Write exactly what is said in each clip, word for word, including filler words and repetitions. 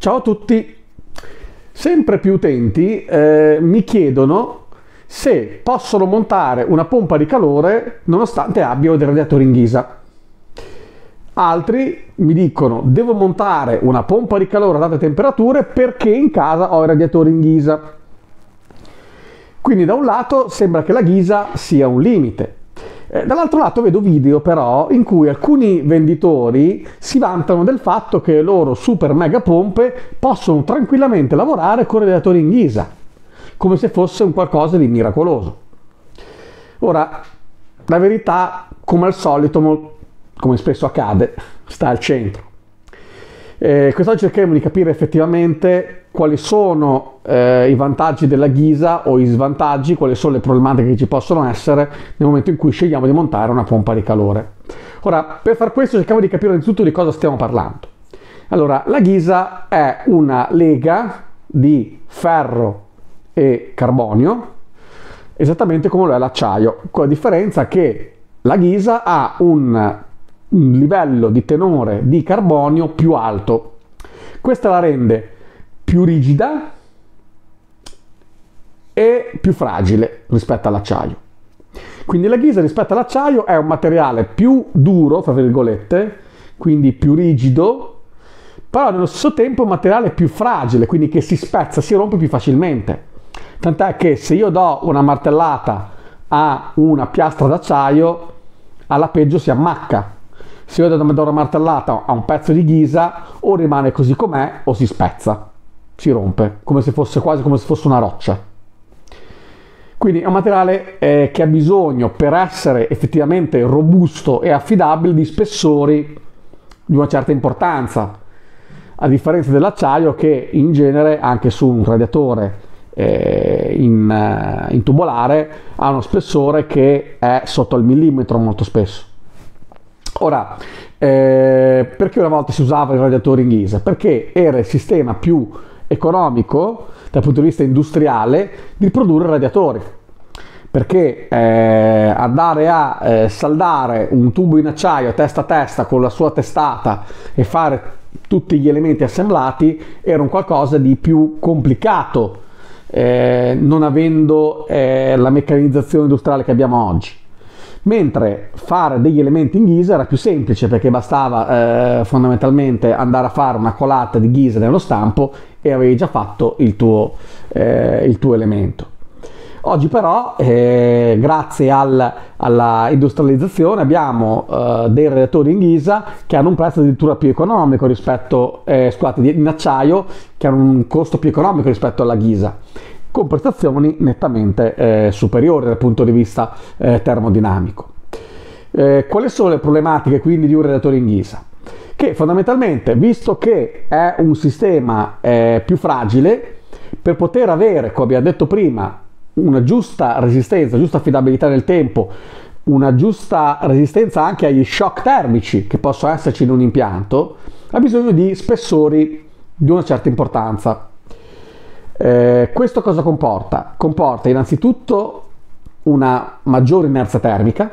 Ciao a tutti! Sempre più utenti eh, mi chiedono se possono montare una pompa di calore nonostante abbiano dei radiatori in ghisa. Altri mi dicono devo montare una pompa di calore ad alte temperature perché in casa ho i radiatori in ghisa. Quindi da un lato sembra che la ghisa sia un limite. Eh, dall'altro lato vedo video però in cui alcuni venditori si vantano del fatto che le loro super mega pompe possono tranquillamente lavorare con radiatori in ghisa, come se fosse un qualcosa di miracoloso. Ora, la verità, come al solito, come spesso accade, sta al centro. Eh, quest'oggi cercheremo di capire effettivamente quali sono eh, i vantaggi della ghisa o i svantaggi, quali sono le problematiche che ci possono essere nel momento in cui scegliamo di montare una pompa di calore. Ora, per far questo cerchiamo di capire innanzitutto di cosa stiamo parlando. Allora, la ghisa è una lega di ferro e carbonio, esattamente come lo è l'acciaio, con la differenza che la ghisa ha un un livello di tenore di carbonio più alto. Questa la rende più rigida e più fragile rispetto all'acciaio. Quindi la ghisa rispetto all'acciaio è un materiale più duro, tra virgolette, quindi più rigido, però nello stesso tempo è un materiale più fragile, quindi che si spezza, si rompe più facilmente. Tant'è che se io do una martellata a una piastra d'acciaio, alla peggio si ammacca. Se io do una martellata a un pezzo di ghisa, o rimane così com'è o si spezza, si rompe, come se fosse quasi come se fosse una roccia. Quindi è un materiale eh, che ha bisogno, per essere effettivamente robusto e affidabile, di spessori di una certa importanza, a differenza dell'acciaio che in genere, anche su un radiatore eh, in, in tubolare, ha uno spessore che è sotto il millimetro molto spesso. Ora, eh, perché una volta si usava il radiatore in ghisa? Perché era il sistema più economico dal punto di vista industriale di produrre radiatori. Perché eh, andare a eh, saldare un tubo in acciaio testa a testa con la sua testata e fare tutti gli elementi assemblati era un qualcosa di più complicato, eh, non avendo eh, la meccanizzazione industriale che abbiamo oggi. Mentre fare degli elementi in ghisa era più semplice, perché bastava eh, fondamentalmente andare a fare una colata di ghisa nello stampo e avevi già fatto il tuo, eh, il tuo elemento. Oggi però, eh, grazie al, alla industrializzazione, abbiamo eh, dei radiatori in ghisa che hanno un prezzo addirittura più economico rispetto, eh, scusate, in acciaio, che hanno un costo più economico rispetto alla ghisa, con prestazioni nettamente eh, superiori dal punto di vista eh, termodinamico. Eh, quali sono le problematiche quindi di un radiatore in ghisa? Che fondamentalmente, visto che è un sistema eh, più fragile, per poter avere, come abbiamo detto prima, una giusta resistenza, giusta affidabilità nel tempo, una giusta resistenza anche agli shock termici che possono esserci in un impianto, ha bisogno di spessori di una certa importanza. Eh, questo cosa comporta? Comporta innanzitutto una maggiore inerzia termica,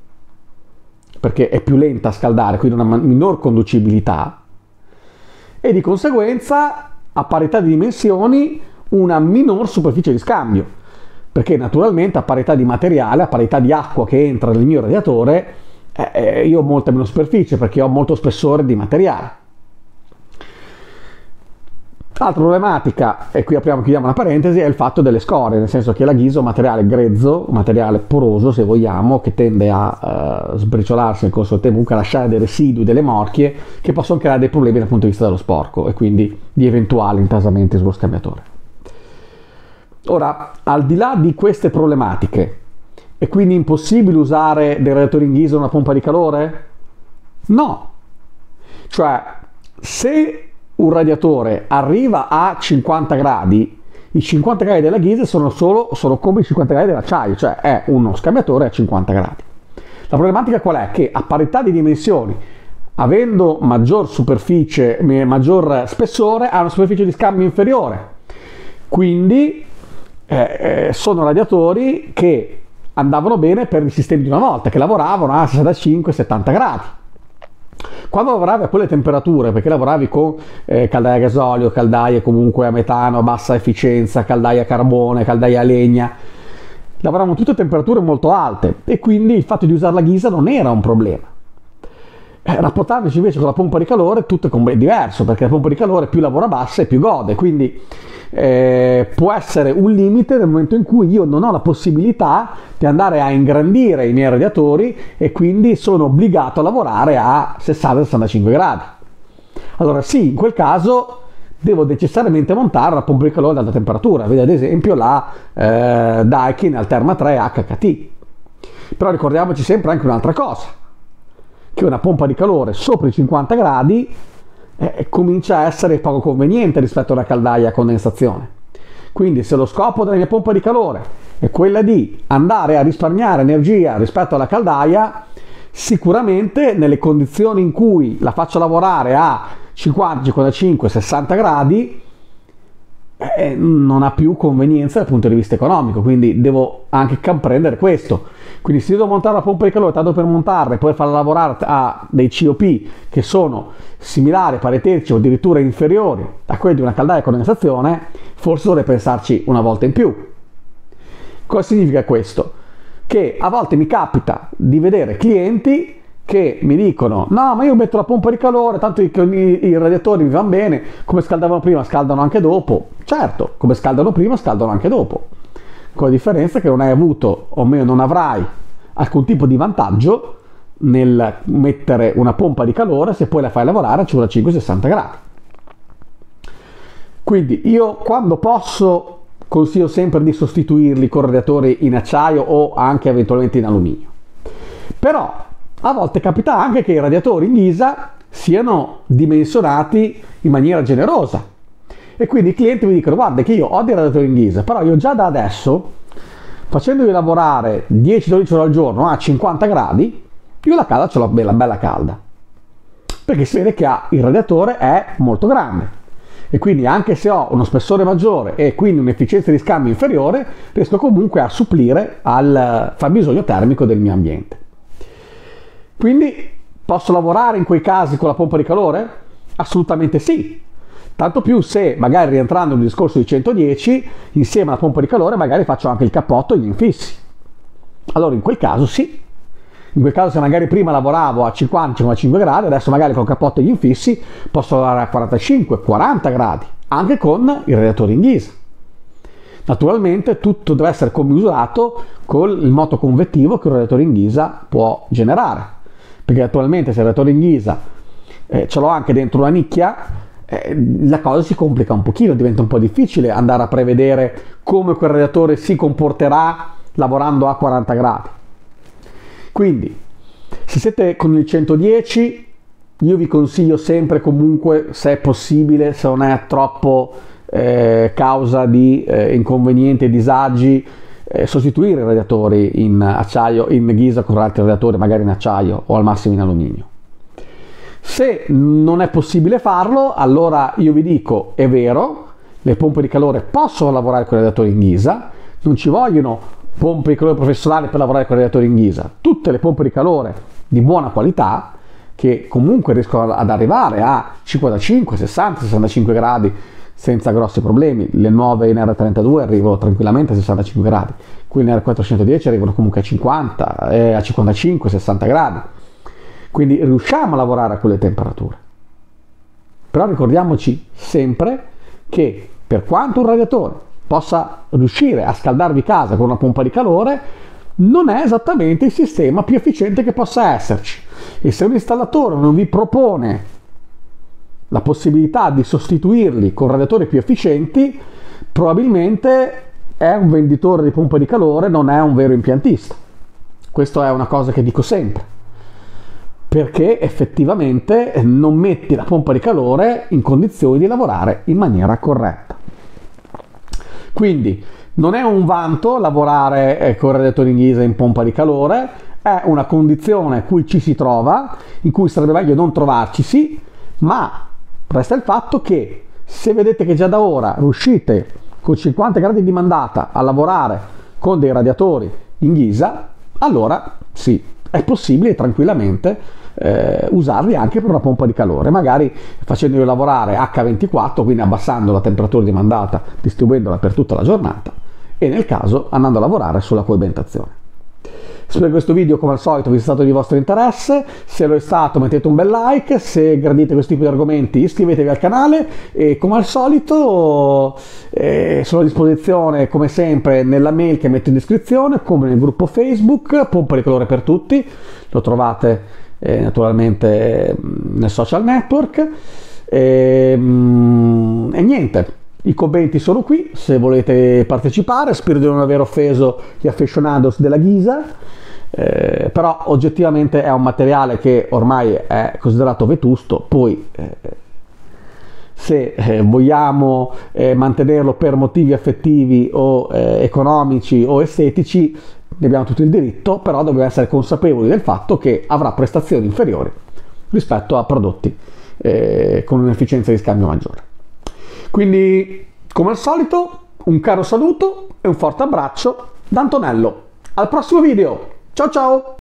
perché è più lenta a scaldare, quindi una minor conducibilità, e di conseguenza, a parità di dimensioni, una minor superficie di scambio, perché naturalmente a parità di materiale, a parità di acqua che entra nel mio radiatore, eh, io ho molta meno superficie perché ho molto spessore di materiale. Altra problematica, e qui apriamo chiudiamo una parentesi, è il fatto delle scorie, nel senso che la ghisa è un materiale grezzo, un materiale poroso se vogliamo, che tende a uh, sbriciolarsi nel corso del tempo, comunque a lasciare dei residui, delle morchie, che possono creare dei problemi dal punto di vista dello sporco e quindi di eventuali intasamenti sullo scambiatore. Ora, al di là di queste problematiche, è quindi impossibile usare dei radiatori in ghisa o una pompa di calore? No! Cioè, se un radiatore arriva a cinquanta gradi, i cinquanta gradi della ghisa sono, solo, sono come i cinquanta gradi dell'acciaio, cioè è uno scambiatore a cinquanta gradi. La problematica qual è? Che a parità di dimensioni, avendo maggior superficie, maggior spessore, ha una superficie di scambio inferiore. Quindi eh, sono radiatori che andavano bene per i sistemi di una volta, che lavoravano a sessantacinque settanta gradi. Quando lavoravi a quelle temperature, perché lavoravi con eh, caldaia a gasolio, caldaie comunque a metano, a bassa efficienza, caldaia a carbone, caldaia a legna, lavoravamo tutte a temperature molto alte e quindi il fatto di usare la ghisa non era un problema. Eh, rapportandoci invece con la pompa di calore tutto è diverso, perché la pompa di calore più lavora bassa e più gode, quindi eh, può essere un limite nel momento in cui io non ho la possibilità di andare a ingrandire i miei radiatori e quindi sono obbligato a lavorare a sessanta sessantacinque gradi. Allora sì, in quel caso devo necessariamente montare la pompa di calore ad alta temperatura, vedi ad esempio la eh, Daikin Alterma tre H K T. Però ricordiamoci sempre anche un'altra cosa, che una pompa di calore sopra i cinquanta gradi eh, comincia a essere poco conveniente rispetto a una caldaia a condensazione. Quindi se lo scopo della mia pompa di calore è quella di andare a risparmiare energia rispetto alla caldaia, sicuramente nelle condizioni in cui la faccio lavorare a cinquanta, cinquantacinque, sessanta gradi eh, non ha più convenienza dal punto di vista economico, quindi devo anche comprendere questo. Quindi se devo montare la pompa di calore tanto per montarla e poi farla lavorare a dei C O P che sono similari, paritetici o addirittura inferiori a quelli di una caldaia a condensazione, forse dovrei pensarci una volta in più. Cosa significa questo? Che a volte mi capita di vedere clienti che mi dicono no, ma io metto la pompa di calore, tanto i, i, i radiatori mi vanno bene, come scaldavano prima scaldano anche dopo. Certo, come scaldano prima scaldano anche dopo, con la differenza che non hai avuto, o meglio non avrai alcun tipo di vantaggio nel mettere una pompa di calore se poi la fai lavorare a cinquantacinque sessanta gradi. Quindi io quando posso consiglio sempre di sostituirli con radiatori in acciaio o anche eventualmente in alluminio. Però a volte capita anche che i radiatori in ghisa siano dimensionati in maniera generosa e quindi i clienti mi dicono guarda che io ho dei radiatori in ghisa, però io già da adesso, facendovi lavorare dieci dodici ore al giorno a cinquanta gradi, io la calda ce l'ho bella, bella calda, perché si vede che ha, il radiatore è molto grande e quindi anche se ho uno spessore maggiore e quindi un'efficienza di scambio inferiore, riesco comunque a supplire al fabbisogno termico del mio ambiente. Quindi posso lavorare in quei casi con la pompa di calore? Assolutamente sì. Tanto più se magari rientrando in un discorso di centodieci, insieme alla pompa di calore magari faccio anche il cappotto e gli infissi. Allora in quel caso sì. In quel caso se magari prima lavoravo a cinquanta cinquantacinque gradi, adesso magari con il cappotto e gli infissi posso lavorare a quarantacinque quaranta gradi, anche con i radiatori in ghisa. Naturalmente tutto deve essere commisurato con il moto convettivo che un radiatore in ghisa può generare, perché attualmente se il radiatore in ghisa eh, ce l'ho anche dentro una nicchia, eh, la cosa si complica un pochino, diventa un po' difficile andare a prevedere come quel radiatore si comporterà lavorando a quaranta gradi. Quindi se siete con il centodieci io vi consiglio sempre comunque, se è possibile, se non è troppo eh, causa di eh, inconvenienti e disagi, eh, sostituire i radiatori in acciaio, in ghisa con altri radiatori magari in acciaio o al massimo in alluminio. Se non è possibile farlo, allora io vi dico, è vero, le pompe di calore possono lavorare con i radiatori in ghisa, non ci vogliono pompe di calore professionali per lavorare con i radiatori in ghisa. Tutte le pompe di calore di buona qualità, che comunque riescono ad arrivare a cinquantacinque, sessanta, sessantacinque gradi senza grossi problemi. Le nuove in R trentadue arrivano tranquillamente a sessantacinque gradi, quelle in R quattrocentodieci arrivano comunque a cinquanta, eh, a cinquantacinque, sessanta gradi. Quindi riusciamo a lavorare a quelle temperature. Però ricordiamoci sempre che per quanto un radiatore possa riuscire a scaldarvi casa con una pompa di calore, non è esattamente il sistema più efficiente che possa esserci. E se un installatore non vi propone la possibilità di sostituirli con radiatori più efficienti, probabilmente è un venditore di pompe di calore, non è un vero impiantista. Questa è una cosa che dico sempre, perché effettivamente non metti la pompa di calore in condizioni di lavorare in maniera corretta. Quindi non è un vanto lavorare eh, con radiatori in ghisa in pompa di calore, è una condizione in cui ci si trova, in cui sarebbe meglio non trovarcisi, ma resta il fatto che se vedete che già da ora riuscite con cinquanta gradi di mandata a lavorare con dei radiatori in ghisa, allora sì, è possibile tranquillamente eh, usarli anche per una pompa di calore, magari facendoli lavorare acca ventiquattro, quindi abbassando la temperatura demandata, distribuendola per tutta la giornata, e nel caso andando a lavorare sulla coibentazione. Spero che questo video, come al solito, vi sia stato di vostro interesse. Se lo è stato, mettete un bel like. Se gradite questo tipo di argomenti, iscrivetevi al canale. E come al solito eh, sono a disposizione, come sempre, nella mail che metto in descrizione, come nel gruppo Facebook Pompa di Calore per Tutti. Lo trovate eh, naturalmente nel social network. E, mm, e niente, i commenti sono qui se volete partecipare. Spero di non aver offeso gli aficionados della ghisa, eh, però oggettivamente è un materiale che ormai è considerato vetusto. Poi eh, se eh, vogliamo eh, mantenerlo per motivi affettivi o eh, economici o estetici, ne abbiamo tutto il diritto, però dobbiamo essere consapevoli del fatto che avrà prestazioni inferiori rispetto a prodotti eh, con un'efficienza di scambio maggiore. Quindi, come al solito, un caro saluto e un forte abbraccio da Antonello. Al prossimo video! Ciao ciao!